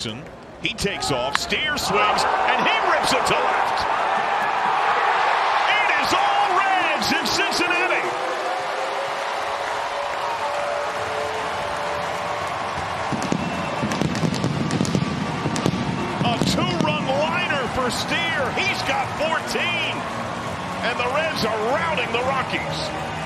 He takes off, Steer swings, and he rips it to left. It is all Reds in Cincinnati. A two-run liner for Steer. He's got 14. And the Reds are routing the Rockies.